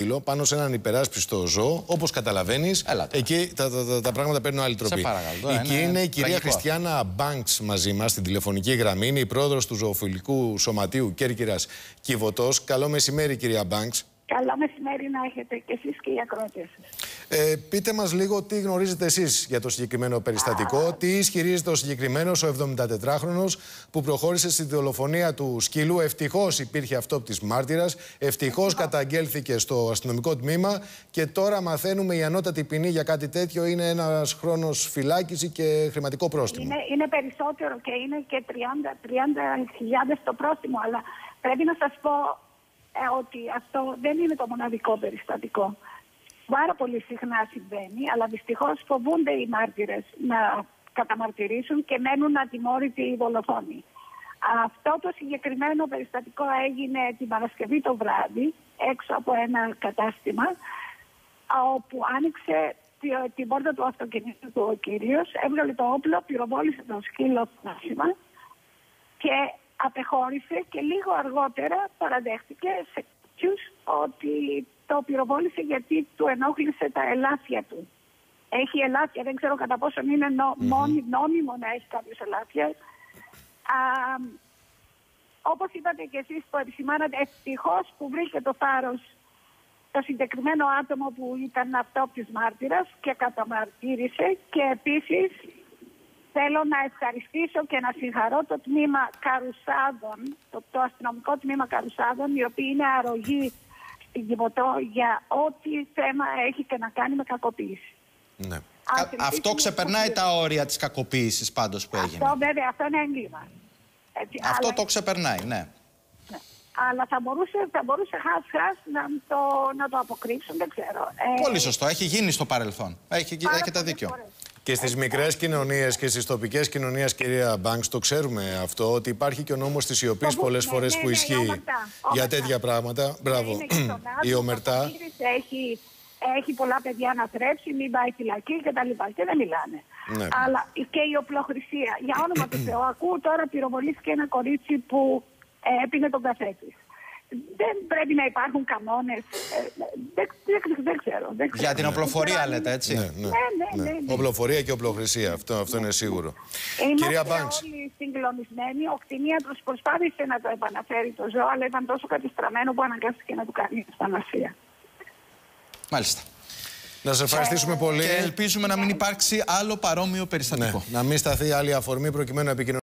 πάνω σε έναν υπεράσπιστο ζώο, όπως καταλαβαίνεις, εκεί τα πράγματα παίρνουν άλλη τροπή. Εκεί είναι η κυρία Χριστιάνα Μπάνξ μαζί μας στην τηλεφωνική γραμμή. Είναι η πρόεδρος του Ζωοφιλικού Σωματείου Κέρκυρας Κιβωτός. Καλό μεσημέρι, κυρία Μπάνξ. Καλό μεσημέρι να έχετε και εσείς και οι ακροατές σας. Πείτε μας λίγο τι γνωρίζετε εσείς για το συγκεκριμένο περιστατικό, τι ισχυρίζεται ο συγκεκριμένος, ο 74χρονος που προχώρησε στη δολοφονία του σκύλου. Ευτυχώς υπήρχε αυτόπτης μάρτυρας, ευτυχώς καταγγέλθηκε στο αστυνομικό τμήμα και τώρα μαθαίνουμε η ανώτατη ποινή για κάτι τέτοιο είναι ένας χρόνος φυλάκιση και χρηματικό πρόστιμο. Είναι περισσότερο και είναι και 30.000 το πρόστιμο, αλλά πρέπει να σας πω ότι αυτό δεν είναι το μοναδικό περιστατικό. Πάρα πολύ συχνά συμβαίνει, αλλά δυστυχώς φοβούνται οι μάρτυρες να καταμαρτυρήσουν και μένουν ατιμόρυτοι οι δολοφόνοι. Αυτό το συγκεκριμένο περιστατικό έγινε την Παρασκευή το βράδυ, έξω από ένα κατάστημα, όπου άνοιξε την πόρτα του αυτοκινήτου του ο κύριος, έβγαλε το όπλο, πυροβόλησε το σκύλο και απεχώρησε και λίγο αργότερα παραδέχτηκε σε κάποιους ότι το πυροβόλησε γιατί του ενόχλησε τα ελάφια του. Έχει ελάφια, δεν ξέρω κατά πόσο είναι νόμιμο να έχει κάποιος ελάφια. Όπως είπατε και εσείς που επισημάνατε, ευτυχώς που βρήκε το θάρρος το συγκεκριμένο άτομο που ήταν αυτόπτης μάρτυρας και καταμαρτύρησε, και επίσης θέλω να ευχαριστήσω και να συγχαρώ το τμήμα Καρουσάδων, το αστυνομικό τμήμα Καρουσάδων, οι οποίοι είναι αρρωγοί στην Κιβωτό για ό,τι θέμα έχει και να κάνει με κακοποίηση. Ναι. Αυτό ξεπερνάει τα όρια της κακοποίησης πάντως που έγινε. Αυτό βέβαια, αυτό είναι έγκλημα. Αυτό το ξεπερνάει, ναι. Αλλά θα μπορούσε χάς να το αποκρύψουν, δεν ξέρω. Πολύ σωστό, έχει γίνει στο παρελθόν. Έχετε δίκιο. Και στις μικρές κοινωνίες και στις τοπικές κοινωνίες, κυρία Μπάνξ, το ξέρουμε αυτό, ότι υπάρχει και ο νόμος της σιωπής πολλές φορές που ισχύει για τέτοια πράγματα. Μπράβο. Η ομερτά. Έχει πολλά παιδιά να θρέψει, μην πάει φυλακή κτλ. Και δεν μιλάνε. Ναι. Αλλά και η οπλοχρησία. Για όνομα του Θεού, ακούω τώρα πυροβολήθηκε ένα κορίτσι που έπινε τον καφέ της. Δεν πρέπει να υπάρχουν κανόνες. Δεν ξέρω. Για την οπλοφορία λέτε, έτσι. Ναι. Οπλοφορία και οπλοχρησία. Αυτό είναι σίγουρο. Κυρία Μπάνξ. Όλοι συγκλονισμένοι. Ο κτηνίατρος προσπάθησε να το επαναφέρει το ζώο, αλλά ήταν τόσο κατεστραμμένο που αναγκάστηκε να του κάνει επανασία. Μάλιστα. Να σας ευχαριστήσουμε πολύ. Και ελπίζουμε να μην υπάρξει άλλο παρόμοιο περιστατικό. Να μην σταθεί άλλη αφορμή προκειμένου να επικοινωνήσουμε.